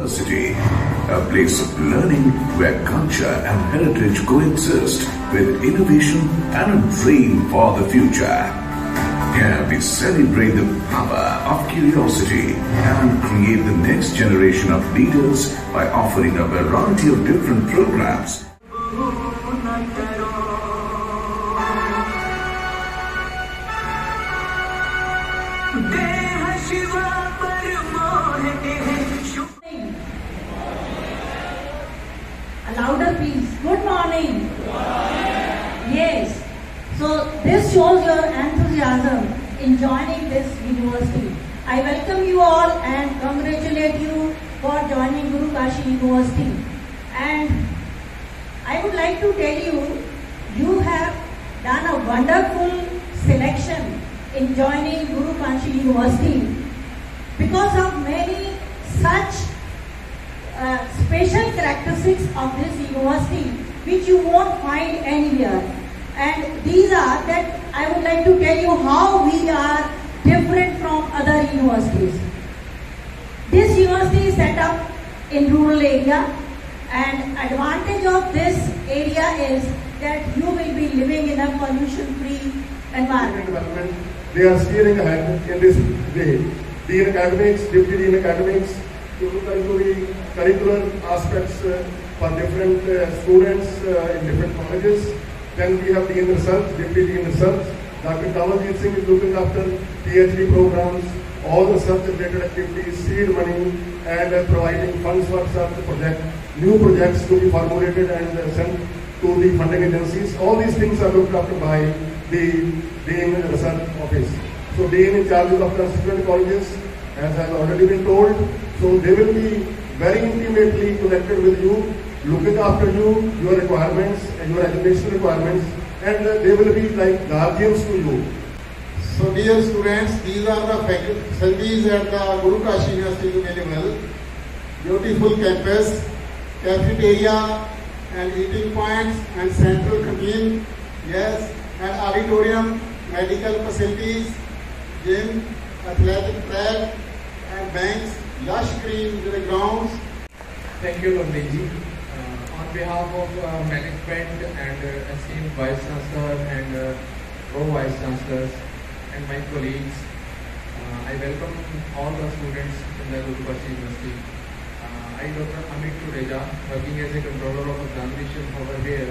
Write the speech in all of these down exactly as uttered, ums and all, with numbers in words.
University, a place of learning where culture and heritage coexist with innovation and a dream for the future. Here we celebrate the power of curiosity and create the next generation of leaders by offering a variety of different programs. A louder please. Good morning. Good morning. Yes. So this shows your enthusiasm in joining this university. I welcome you all and congratulate you for joining Guru Kashi University. And I would like to tell you, you have done a wonderful selection in joining Guru Kashi University because of many such uh, special characteristics of this university which you won't find anywhere. And these are that I would like to tell you how we are different from other universities. This university is set up in rural area, and advantage of this area is that you will be living in a pollution-free environment. They are steering ahead in this way. Dean Academics, Deputy Dean Academics, to look into the curricular aspects uh, for different uh, students uh, in different colleges. Then we have Dean Research, Deputy Dean Research. Doctor Kamaljeet Singh is looking after PhD programs, all the research-related activities, seed money, and uh, providing funds for such projects, new projects to be formulated and uh, sent to the funding agencies. All these things are looked after by the Dean Research Office. So Dean in charge of constituent colleges, as has already been told, so they will be very intimately connected with you, looking after you, your requirements and your education requirements, and uh, they will be like guardians to you. So dear students, these are the facilities at the Guru Kashi University available. Beautiful campus, cafeteria and eating points and central canteen, yes, and auditorium, medical facilities, gym, athletic track and banks, lush green grounds. Thank you, Lamdeji. Uh, on behalf of uh, management and uh, esteemed Vice Chancellor and uh, co-Vice Chancellors and my colleagues, uh, I welcome all the students in the Guru Kashi University. Uh, I, Doctor Amit Tureja, working as a controller of examination over here.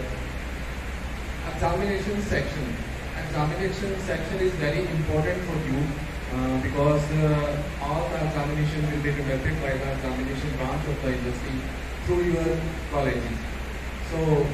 Examination section. Examination section is very important for you uh, because uh, all the examination will be conducted by the examination branch of the university through your colleges. So,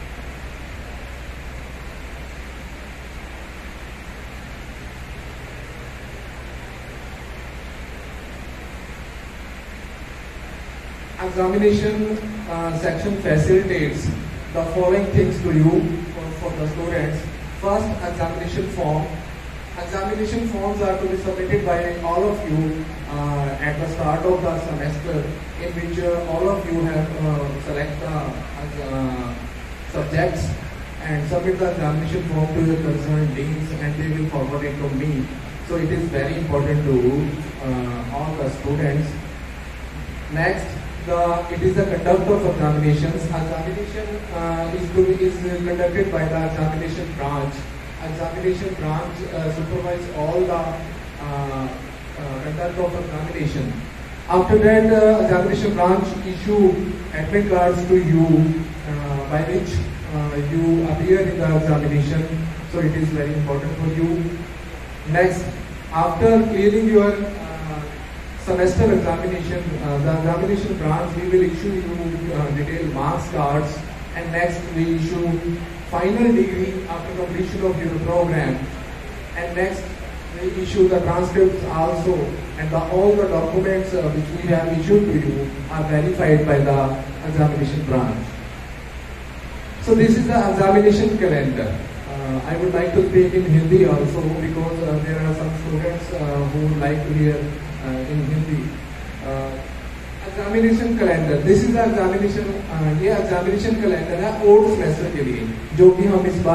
examination uh, section facilitates the following things to you for, for the students. First, examination form. Examination forms are to be submitted by all of you uh, at the start of the semester, in which uh, all of you have uh, select the uh, subjects and submit the examination form to your concerned deans, and they will forward it to me. So it is very important to uh, all the students. Next, the it is the conduct of examinations. Examination uh, is to be, is conducted by the examination branch. Examination branch uh, supervise all the uh, uh, conduct of examination. After that, uh, examination branch issue admit cards to you uh, by which uh, you appear in the examination. So it is very important for you. Next, after clearing your uh, semester examination, uh, the examination branch, we will issue you uh, detailed marks cards, and next we issue final degree after completion of your program, and next we issue the transcripts also, and the, all the documents uh, which we have issued to you are verified by the examination branch. So this is the examination calendar. Uh, I would like to speak in Hindi also because uh, there are some students uh, who like to hear uh, in Hindi. Uh, examination calendar, this is examination, ये examination calendar है old semester के लिए, जो कि हम इस बार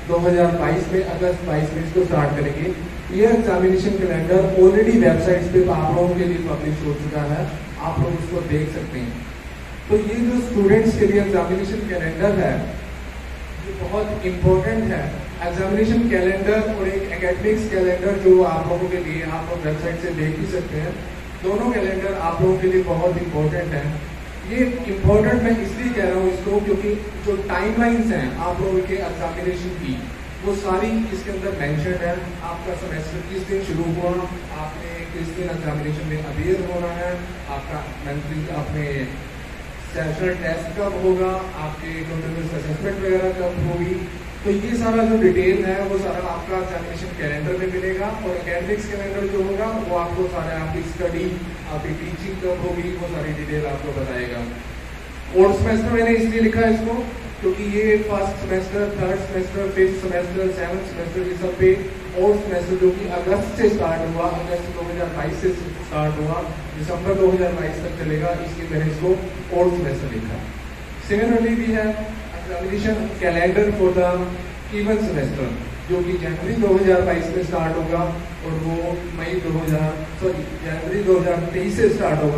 दो हज़ार बाईस में, अगस्त बाईस में इसको स्टार्ट करेंगे। ये एग्जामिनेशन कैलेंडर ऑलरेडी वेबसाइट्स पे आप लोगों के लिए पब्लिश हो चुका है, आप लोग उसको देख सकते हैं। तो ये जो स्टूडेंट्स के लिए एग्जामिनेशन कैलेंडर है ये बहुत इम्पोर्टेंट है। एग्जामिनेशन कैलेंडर और एक एकेडमिक्स कैलेंडर जो आप लोगों के लिए आप लोग वेबसाइट से देख ही सकते हैं, दोनों कैलेंडर आप लोगों के लिए बहुत इम्पोर्टेंट है। ये इम्पोर्टेंट मैं इसलिए कह रहा हूँ इसको क्योंकि जो टाइमलाइंस हैं आप लोगों के एग्जामिनेशन की वो सारी इसके अंदर मेंशन है। आपका सेमेस्टर किस दिन शुरू हुआ, आपने किस दिन एग्जामिनेशन में अपियर होना है, आपका मंथली आपने सेशनल टेस्ट कब होगा, आपके कंटिन्यूअस असेसमेंट वगैरह कब होगी। तो ये सारा जो डिटेल है वो सारा आपका एग्जामिनेशन कैलेंडर में मिलेगा। और एकेडमिक्स कैलेंडर जो होगा वो आपको सारे आपकी स्टडी, आपकी टीचिंग कब होगी, वो सारी डिटेल आपको बताएगा। फोर्थ सेमेस्टर मैंने इसलिए लिखा है इसको क्योंकि ये first semester, third semester, fifth semester, seventh semester ये सब पे फोर्थ सेमेस्टर जो कि अगस्त से स्टार्ट हुआ, अगस्त दो हज़ार बाईस से स्टार्ट हुआ, दिसंबर दो हज़ार बाईस तक चलेगा, इसलिए मैंने इसको फोर्थ सेमेस्टर लिखा। सिमिलरली भी है examination calendar for the even semester जो कि जनवरी दो हज़ार बाईस में स्टार्ट होगा और वो मई दो हज़ार सॉरी जनवरी दो हज़ार तेईस से स्टार्ट होगा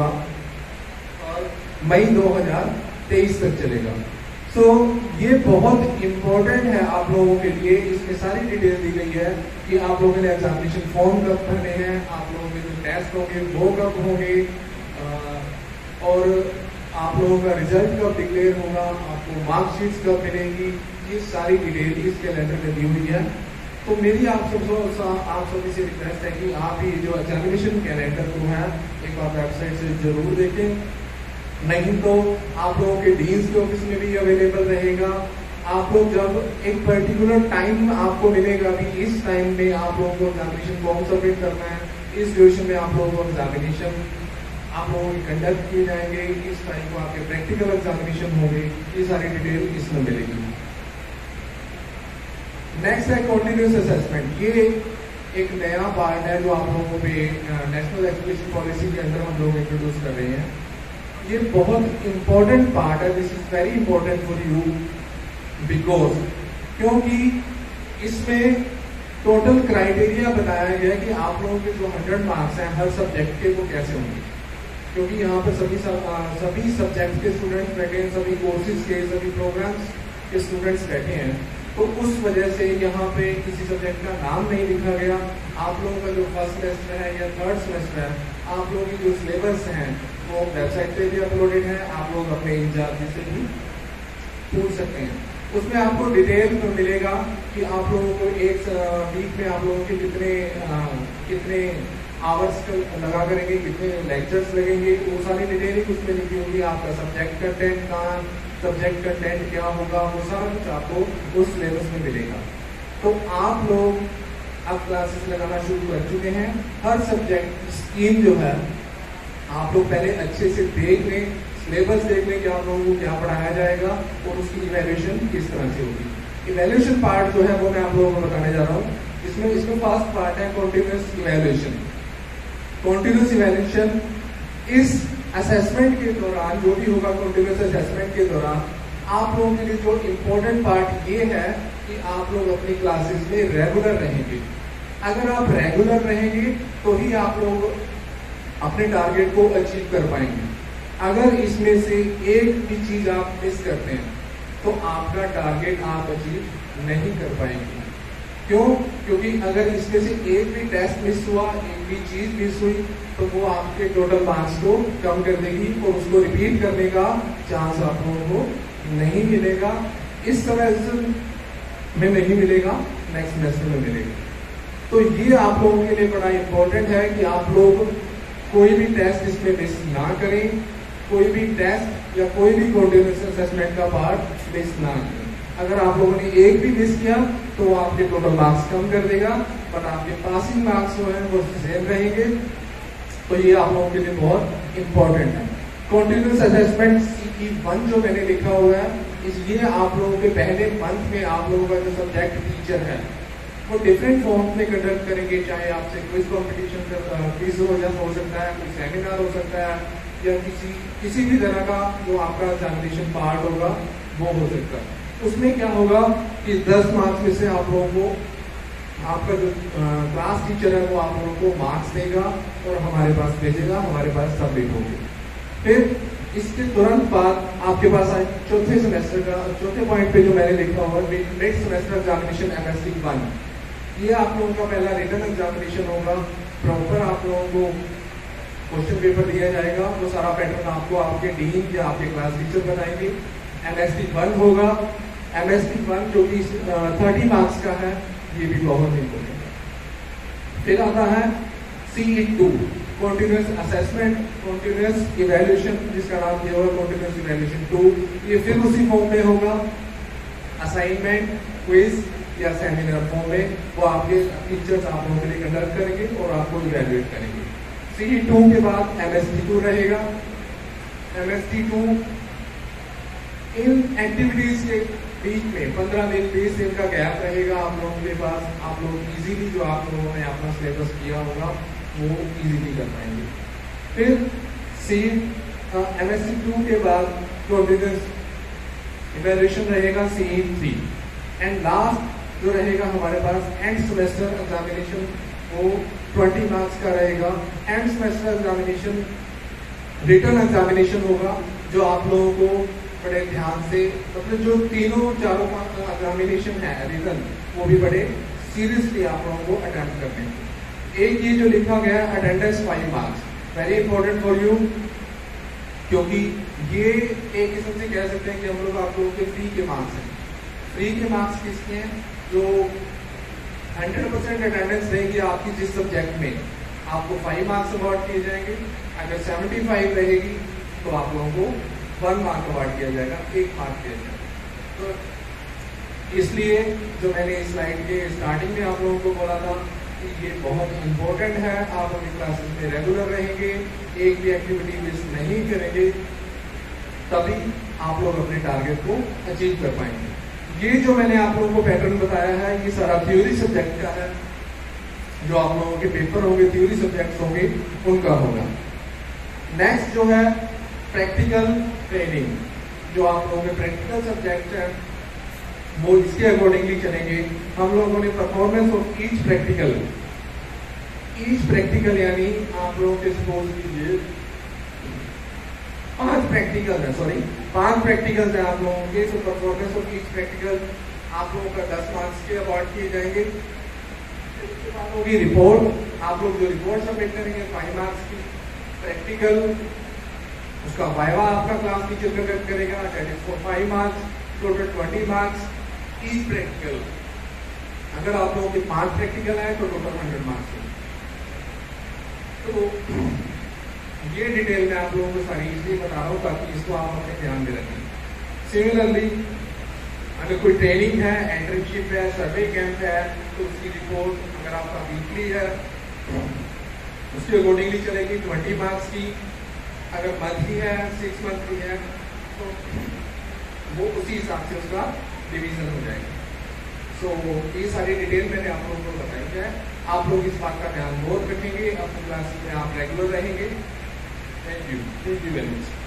और मई दो हज़ार तेईस तक चलेगा। सो so, ये बहुत इम्पोर्टेंट है आप लोगों के लिए। इसमें सारी डिटेल दी गई है कि आप लोगों ने एग्जामिनेशन फॉर्म कब भरने हैं, आप लोगों के जो टेस्ट होंगे वो कब होंगे और आप लोगों का रिजल्ट कब डिक्लेयर होगा, आपको मार्कशीट्स कब मिलेंगी, ये सारी डिटेल इस कैलेंडर में दी हुई है। तो मेरी आप सब आप सभी से रिक्वेस्ट है कि आप ये जो एग्जामिनेशन कैलेंडर को है एक बार वेबसाइट से जरूर देखें, नहीं तो आप लोगों के डीन्स के ऑफिस में भी अवेलेबल रहेगा। आप लोग जब एक पर्टिकुलर टाइम आपको मिलेगा कि इस टाइम में आप लोगों को एग्जामिनेशन फॉर्म सबमिट करना है, इस ड्यूरेशन में आप लोगों को एग्जामिनेशन आप लोगों के कंडक्ट किए जाएंगे, इस टाइम को आपके प्रैक्टिकल एग्जामिनेशन होंगे, ये सारी डिटेल इसमें मिलेगी। नेक्स्ट है कंटिन्यूअस असेसमेंट। ये एक नया पार्ट है जो आप लोगों पे नेशनल एजुकेशन पॉलिसी के अंदर हम लोग इंट्रोड्यूस कर रहे हैं। ये बहुत इंपॉर्टेंट पार्ट है, this is very important for you because क्योंकि इसमें टोटल क्राइटेरिया बताया गया कि आप लोगों के जो हंड्रेड मार्क्स हैं हर सब्जेक्ट के वो कैसे होंगे, क्योंकि यहाँ पर सभी सभी सब्जेक्ट के स्टूडेंट्स बैठे हैं, सभी कोर्सेज के सभी प्रोग्राम्स के स्टूडेंट्स बैठे हैं। तो उस वजह से यहाँ पे किसी सब्जेक्ट का नाम नहीं लिखा गया। आप लोगों का जो फर्स्ट सेमेस्टर है या थर्ड सेमेस्टर है, आप लोगों की जो सिलेबस हैं वो वेबसाइट पे भी अपलोडेड है, आप लोग अपने इंचार्ज से भी पूछ सकते हैं। उसमें आपको डिटेल तो मिलेगा कि आप लोगों को एक वीक में आप लोगों के कितने आ, कितने आवर्स लगा करेंगे, कितने लेक्चर्स लगेंगे, वो सारी डिटेलिंग उसमें लिखी होगी। आपका सब्जेक्ट कंटेंट का सब्जेक्ट कंटेंट क्या होगा, वो सारा कुछ आपको उस सिलेबस में मिलेगा। तो आप लोग अब क्लासेस लगाना शुरू कर चुके हैं। हर सब्जेक्ट स्कीम जो है आप लोग पहले अच्छे से देख लें, सिलेबस देख लें कि आप लोगों को क्या पढ़ाया जाएगा और उसकी इवैल्यूएशन किस तरह से होगी। इवैल्यूएशन पार्ट जो है वो मैं आप लोगों को बताने जा रहा हूँ। इसमें इसमें फर्स्ट पार्ट है कॉन्टिन्यूअस इवैल्यूएशन। कॉन्टिन्यूअस इवैल्यूएशन इस असेसमेंट के दौरान जो भी होगा, कॉन्टिन्यूअस असेसमेंट के दौरान आप लोगों के लिए जो इम्पोर्टेंट पार्ट ये है कि आप लोग अपनी क्लासेस में रेगुलर रहेंगे। अगर आप रेगुलर रहेंगे तो ही आप लोग अपने टारगेट को अचीव कर पाएंगे। अगर इसमें से एक भी चीज आप मिस करते हैं तो आपका टारगेट आप अचीव नहीं कर पाएंगे। क्यों? क्योंकि अगर इसमें से एक भी टेस्ट मिस हुआ, एक भी चीज मिस हुई तो वो आपके टोटल मार्क्स को कम कर देगी और उसको रिपीट करने का चांस आप लोगों को नहीं मिलेगा। इस सेमेस्टर में नहीं मिलेगा, नेक्स्ट सेमेस्टर में मिलेगा। तो ये आप लोगों के लिए बड़ा इंपॉर्टेंट है कि आप लोग कोई भी टेस्ट इसमें मिस ना करें, कोई भी टेस्ट या कोई भी कॉन्टिन्यूअस असेसमेंट का पार्ट मिस ना करें। अगर आप लोगों ने एक भी मिस किया तो आपके टोटल मार्क्स कम कर देगा, पर आपके पासिंग मार्क्स जो हैं वो सेम रहेंगे। तो ये आप लोगों के लिए बहुत इंपॉर्टेंट है। कॉन्टिन्यूअस असेसमेंट सी वन जो मैंने लिखा हुआ है, इसलिए आप लोगों के पहले मंथ में आप लोगों का जो सब्जेक्ट टीचर है वो डिफरेंट फॉर्म में कंडक्ट करेंगे। चाहे आपसे क्विज कॉम्पिटिशन क्विज हो जा हो सकता है, कोई सेमिनार हो सकता है, या किसी किसी भी तरह का जो आपका एग्जामिनेशन पार्ट होगा वो हो सकता है। उसमें क्या होगा कि दस मार्क्स में से आप लोगों को आपका जो क्लास टीचर है वो आप लोगों को मार्क्स देगा और हमारे पास भेजेगा, हमारे पास सबमिट होगी। फिर इसके तुरंत बाद आपके पास आए चौथे सेमेस्टर का चौथे पॉइंट पे जो मैंने लिखा हुआ है mid semester examination MST one. ये आप लोगों का पहला रिटन एग्जामिनेशन होगा। प्रॉपर आप लोगों को क्वेश्चन पेपर दिया जाएगा, वो सारा पैटर्न आपको आपके डीन या आपके क्लास टीचर बताएंगे। एमएसटी वन होगा। एमएसटी वन जो कि थर्टी मार्क्स का है, ये भी बहुत इंपॉर्टेंट है। फिर आता है C two continuous assessment, continuous evaluation, जिसका नाम दिया हुआ कॉन्टिन्यूस इवैल्यूएशन टू। ये फिर उसी फॉर्म में होगा, असाइनमेंट, क्विज या सेमिनार फॉर्म में। वो आपके टीचर्स आप लोगों के लिए कंडक्ट करेंगे और आपको इवैल्यूएट करेंगे। सी टू के बाद एमएसटी टू रहेगा। एमएसटी टू इन एक्टिविटीज के बीच में पंद्रह दिन बीस दिन का गैप रहेगा आप लोगों के पास। आप लोग इजीली जो आप लोगों ने अपना सिलेबस किया होगा वो इजीली कर पाएंगे। फिर सी एमएससी टू के बाद कॉन्टिन्यूस इवैल्यूएशन रहेगा सी थ्री। एंड लास्ट जो रहेगा हमारे पास एंड सेमेस्टर एग्जामिनेशन, वो ट्वेंटी मार्क्स का रहेगा। End semester examination written examination होगा, जो आप लोगों को बड़े ध्यान से, मतलब जो तीनों चारों एग्जामिनेशन है रिटन, वो भी बड़े सीरियसली आप लोगों को अटेम्प्ट करने हैं। एक ये जो लिखा गया attendance five marks, very important for you, क्योंकि ये एक किस्म से कह सकते हैं कि हम लोग आप लोगों के फ्री के मार्क्स हैं। फ्री के मार्क्स किसके हैं? जो हंड्रेड परसेंट अटेंडेंस रहेगी आपकी जिस सब्जेक्ट में, आपको फाइव मार्क्स अवार्ड किए जाएंगे। अगर सेवेंटी फाइव रहेगी तो आप लोगों को वन मार्क अवार्ड किया जाएगा, एक मार्क दिया जाएगा। तो इसलिए जो मैंने इस स्लाइड के स्टार्टिंग में आप लोगों को बोला था कि ये बहुत इंपॉर्टेंट है। आप अपनी क्लासेस में रेगुलर रहेंगे, एक भी एक्टिविटी मिस नहीं करेंगे, तभी आप लोग अपने टारगेट को अचीव कर पाएंगे। ये जो मैंने आप लोगों को पैटर्न बताया है, ये सारा थ्योरी सब्जेक्ट का है। जो आप लोगों के पेपर होंगे, थ्योरी सब्जेक्ट होंगे, उनका होगा। नेक्स्ट जो है प्रैक्टिकल ट्रेनिंग, जो आप लोगों के प्रैक्टिकल सब्जेक्ट है वो इसके अकॉर्डिंगली चलेंगे। हम लोगों ने performance of each practical, each practical यानी आप लोगों के सपोज कीजिए पांच प्रैक्टिकल है, सॉरी पांच प्रैक्टिकल है आप लोगों के। तो परफॉर्मेंस ऑफ ईच प्रैक्टिकल आप लोगों का दस मार्क्स के अवार्ड किए जाएंगे। इसके बाद होगी रिपोर्ट, आप लोग जो रिपोर्ट सबमिट करेंगे फाइव मार्क्स की। प्रैक्टिकल उसका वाइवा आपका क्लास टीचर कंडक्ट करेगा, that is for five marks, total twenty marks each practical. अगर आप लोगों के पांच प्रैक्टिकल है तो टोटल हंड्रेड मार्क्स है। तो ये डिटेल में आप लोगों को सारी इसलिए बता रहा हूँ ताकि इसको आप अपने ध्यान में रखें। सिमिलरली अगर कोई ट्रेनिंग है, इंटर्नशिप है, सर्वे कैंप है, तो उसकी रिपोर्ट अगर आपका वीकली है उसके अकॉर्डिंगली चलेगी ट्वेंटी मार्क्स की। अगर मंथली है, सिक्स मंथली है, तो वो उसी हिसाब से उसका डिवीजन हो जाएगा। सो so, ये सारी डिटेल मैंने आप लोगों को बताई है। आप लोग इस बात का ध्यान बहुत रखेंगे, अपनी क्लास में आप रेगुलर रहेंगे। Thank you, thank you very much.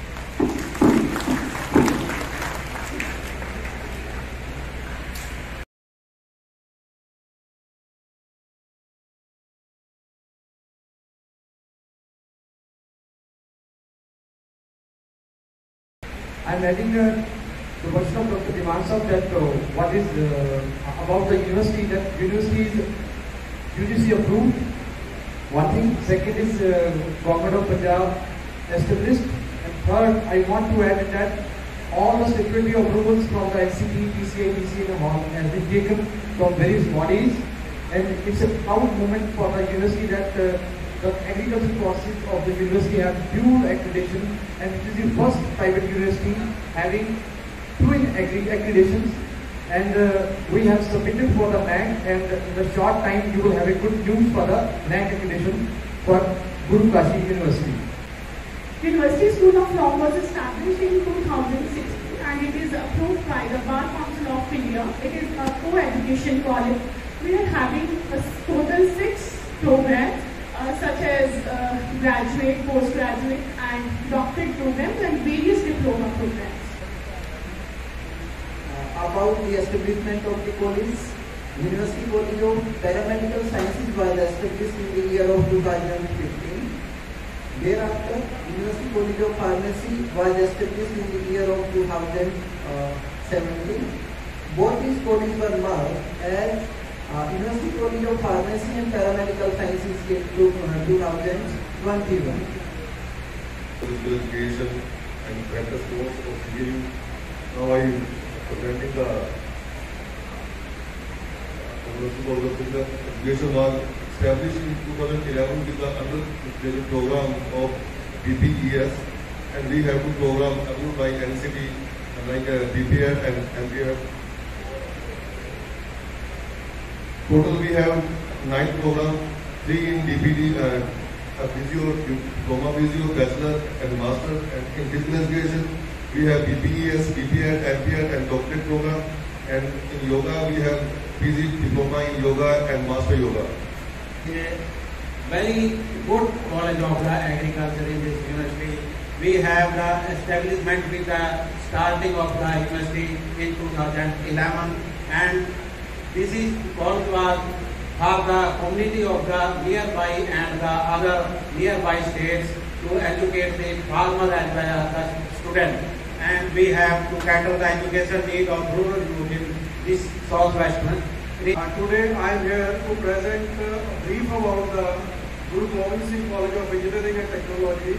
I'm adding uh, the version of Doctor Dimansab that uh, what is uh, about the university, that university is U G C approved. One thing. Second is uh, Government of Punjab established. And third, I want to add that all the statutory approvals from the N C T, P C A, P C A and all has been taken from various bodies, and it's a proud moment for the university that uh, the agricultural courses of the university have dual accreditation, and it is the first private university having twin accreditations. And uh, we have submitted for the N A C, and in the short time you will have a good news for the N A C accreditation for Guru Kashi University. University School of Law was established in two thousand six and it is approved by the Bar Council of India. It is a co-education college. We are having a total six programs uh, such as uh, graduate, postgraduate and doctorate programs and various diploma programs. अब about the establishment of the college. University College of Paramedical Sciences was established in the year of two thousand fifteen. Thereafter, University College of Pharmacy was established in the year of two thousand seventeen. Both these colleges were merged as uh, University College of Pharmacy and Paramedical Sciences in two thousand twenty-one. Physical education and practice course of C A U. Now I am presenting the University College of Physical Education was established in two thousand eleven with the undergraduate program of B P E S, and we have two programs approved by N C T like uh, B P Ed and M P Ed. Total we have nine programs, three in D P D, uh, a physio, diploma physio, bachelor and master, and in physical education we have B P E S, B P Ed, M P Ed and doctorate program, and in yoga we have P G, diploma in yoga and master yoga. A very good knowledge of the agriculture in this university. We have the establishment with the starting of the university in two thousand eleven, and this is college was for the community of the nearby and the other nearby states to educate the farmers as well as the students. And we have to cater the education need of rural youth in this southwestern. Uh, today I am here to present uh, a brief about the Guru Gobind Singh College of Engineering and Technology.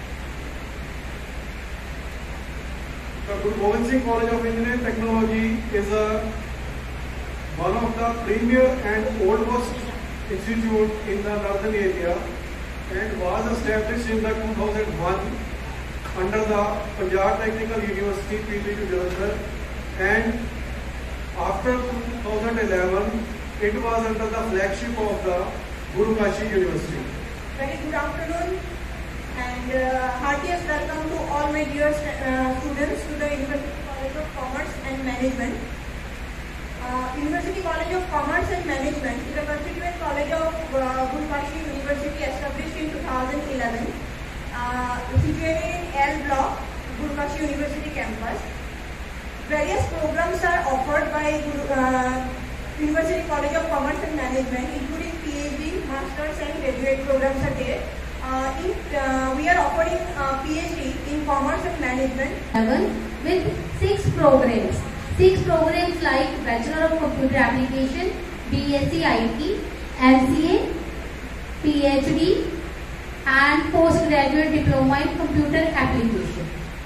The Guru Gobind Singh College of Engineering and Technology is a, one of the premier and oldest institute in the northern area and was established in the two thousand one under the Punjab Technical University P T U Jalandhar, and after two thousand eleven, it was under the flagship of the Guru Kashi University. Very good afternoon and uh, heartiest welcome to all my dear uh, students to the University College of Commerce and Management. Uh, University College of Commerce and Management is a constituent college of uh, Guru Kashi University established in two thousand eleven, uh, situated in L Block, Guru Kashi University campus. Various programs are offered by uh, University College of Commerce and Management, including PhD, Masters and graduate programs are there. Uh, in, uh, we are offering uh, PhD in Commerce and Management. With six programs. Six programs like Bachelor of Computer Application, B S c I T, M C A, PhD and Postgraduate Diploma in Computer Application.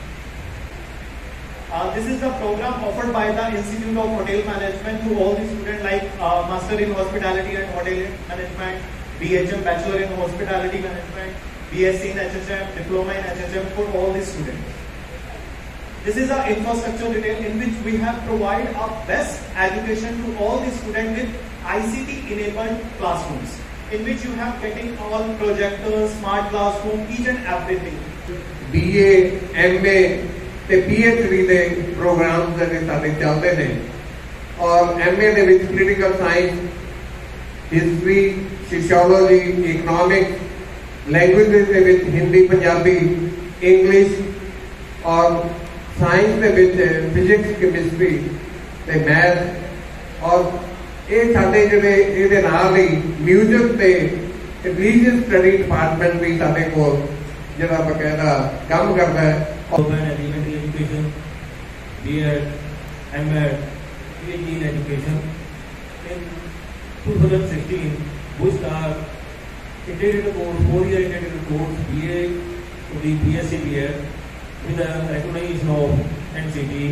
Uh, this is the program offered by the Institute of Hotel Management to all the students like uh, Master in Hospitality and Hotel Management, B H M Bachelor in Hospitality Management, B S c in H H M, Diploma in H H M for all the students. This is our infrastructure detail in which we have provided our best education to all the students with I C T enabled classrooms, in which you have getting all projectors, smart classroom, each and everything. B A, M A ਤੇ P H D ਦੇ programme ਜਿਹੜੇ ਸਾਡੇ ਚੱਲਦੇ ਨੇ, ਔਰ M A ਦੇ ਵਿੱਚ political science, history, sociology, economics, languages ਦੇ ਵਿੱਚ ਹਿੰਦੀ, ਪੰਜਾਬੀ, ਇੰਗਲਿਸ਼, ਔਰ ਸਾਇੰਸ ਦੇ ਵਿੱਚ ਫਿਜ਼ਿਕਸ, ਕੈਮਿਸਟਰੀ ਤੇ ਮੈਥ, ਔਰ ਇਹ ਸਾਡੇ ਜਿਹੜੇ ਇਹਦੇ ਨਾਲ ਹੀ ਮਿਊਜ਼ਿਕ ਤੇ ਰਿਲੀਜੀਅਸ ਸਟੱਡੀ ਡਿਪਾਰਟਮੈਂਟ ਵੀ ਸਾਡੇ ਕੋਲ ਜਿਹੜਾ ਬਕਾਇਦਾ ਕੰਮ ਕਰਦਾ ਹੈ. Elementary education, B Ed, M Ed, PhD in education. In two thousand sixteen, we start integrated course, four-year integrated course, B A to the B S c B Ed with the recognition of N C T.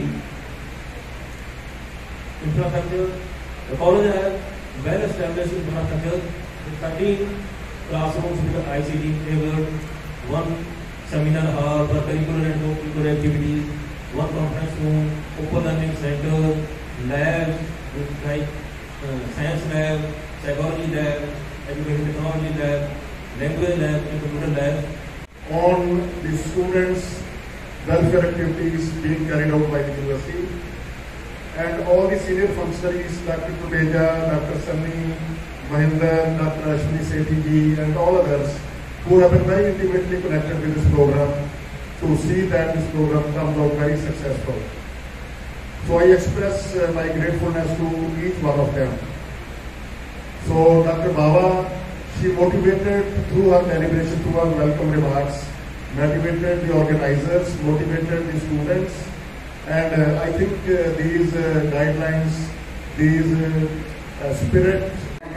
Infrastructure, the college has well-established infrastructure with thirteen classrooms with the I C T enabled, one seminar hall for curricular and co-curricular activities, one conference room, open learning center, labs like uh, science lab, psychology lab, education technology lab, language lab, and computer lab. On the students' welfare activities being carried out by the university, and all the senior functionaries, Doctor Kuteja, Doctor Sunny, Mahinder, Doctor Ashwini Sethi ji, and all others, who have been very intimately connected with this program to see that this program comes out very successful. So I express uh, my gratefulness to each one of them. So Doctor Baba, she motivated through her celebration, through her welcome remarks, motivated the organizers, motivated the students, and uh, I think uh, these uh, guidelines, these uh, uh, spirit.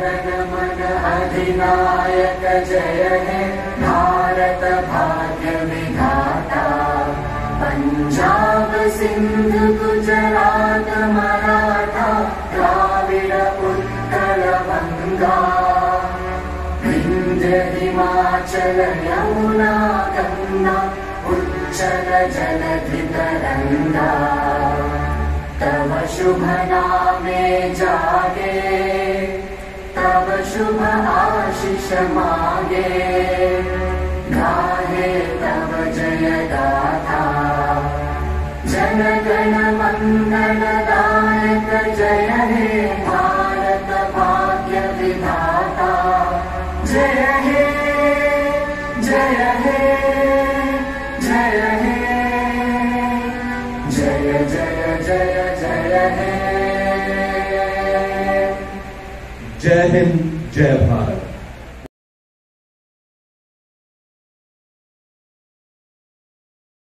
अधिनायक जय हे भारत भाग्य विधाता पंजाब सिंध गुजरात मराठा द्राविड़ उत्कल बंगा विंध्य हिमाचल यमुना गंगा उच्चल जलधि तरंगा तव शुभ नामे जागे तब शुभ आशीष मागे गाहे तब जय गाथा जन गण मंगल दायक जय हे भारत भाग्य विधाता जय हे जय हे जय हे जय जय जय जय हे। जय हिंद, जय भारत।